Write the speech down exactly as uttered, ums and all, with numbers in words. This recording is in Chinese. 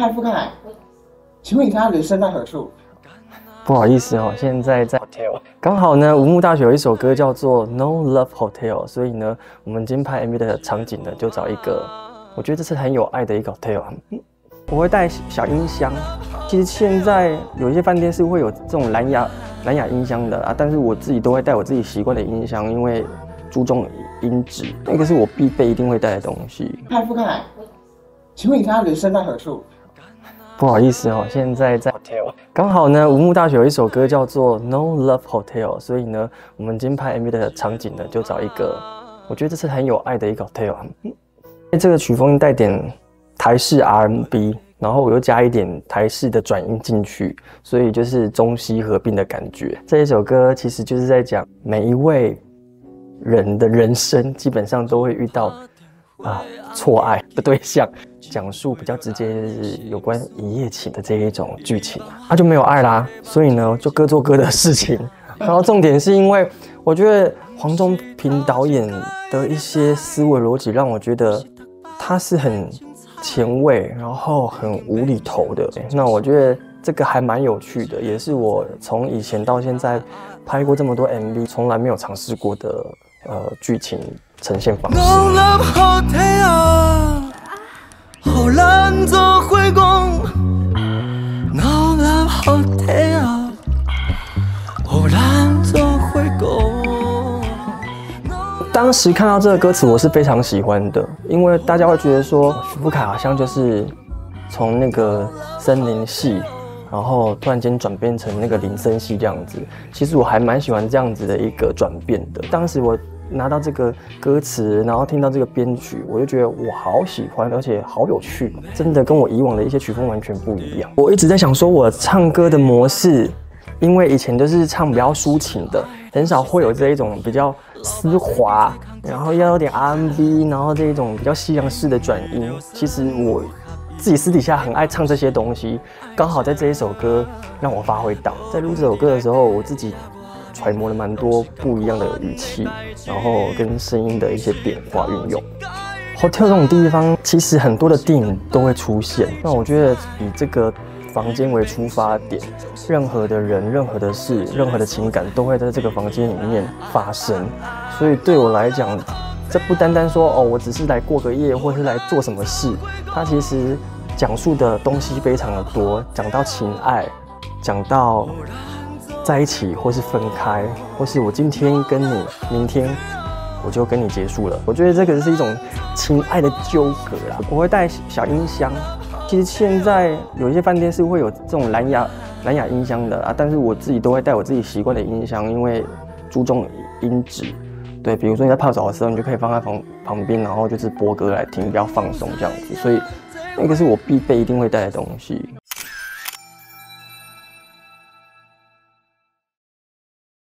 嗨，富凯，请问你现在人生在何处？ 不好意思哦，现在在 hotel。刚好呢，吴木大学有一首歌叫做《No Love Hotel》，所以呢，我们今天拍 M V 的场景呢，就找一个，我觉得这是很有爱的一个 hotel。我会带小音箱，其实现在有一些饭店是会有这种蓝牙蓝牙音箱的啊，但是我自己都会带我自己习惯的音箱，因为注重音质，那个是我必备一定会带的东西。 嗨，富凯，请问你现在人生在何处？ 不好意思哦，现在在 hotel。刚好呢，吴木大学有一首歌叫做《No Love Hotel》，所以呢，我们今天拍 M V 的场景呢，就找一个，我觉得这是很有爱的一个 hotel。这个曲风带点台式 R and B， 然后我又加一点台式的转音进去，所以就是中西合并的感觉。这一首歌其实就是在讲每一位人的人生，基本上都会遇到啊错爱的对象。讲述比较直接就是有关一夜情的这一种剧情，他、啊、就没有爱啦，所以呢就各做各的事情。然后重点是因为我觉得黄宗平导演的一些思维逻辑让我觉得他是很前卫，然后很无厘头的。那我觉得这个还蛮有趣的，也是我从以前到现在拍过这么多 M V 从来没有尝试过的呃剧情呈现方式。好难做回公 ，No Love Hotel， 好难做回公。当时看到这个歌词，我是非常喜欢的，因为大家会觉得说，许富凯好像就是从那个森林系，然后突然间转变成那个林森系这样子。其实我还蛮喜欢这样子的一个转变的。当时我拿到这个歌词，然后听到这个编曲，我就觉得我好喜欢，而且好有趣，真的跟我以往的一些曲风完全不一样。我一直在想说，我唱歌的模式，因为以前都是唱比较抒情的，很少会有这一种比较丝滑，然后要有点 R and B， 然后这一种比较西洋式的转音。其实我自己私底下很爱唱这些东西，刚好在这一首歌让我发挥到。在录这首歌的时候，我自己揣摩了蛮多不一样的语气，然后跟声音的一些变化运用。hotel 这种地方，其实很多的电影都会出现。那我觉得以这个房间为出发点，任何的人、任何的事、任何的情感都会在这个房间里面发生。所以对我来讲，这不单单说哦，我只是来过个夜，或是来做什么事。它其实讲述的东西非常的多，讲到情爱，讲到在一起，或是分开，或是我今天跟你，明天我就跟你结束了。我觉得这个是一种情爱的纠葛啦。我会带小音箱，其实现在有一些饭店是会有这种蓝牙蓝牙音箱的啊，但是我自己都会带我自己习惯的音箱，因为注重音质。对，比如说你在泡澡的时候，你就可以放在旁旁边，然后就是播歌来听，比较放松这样子。所以那个是我必备一定会带的东西。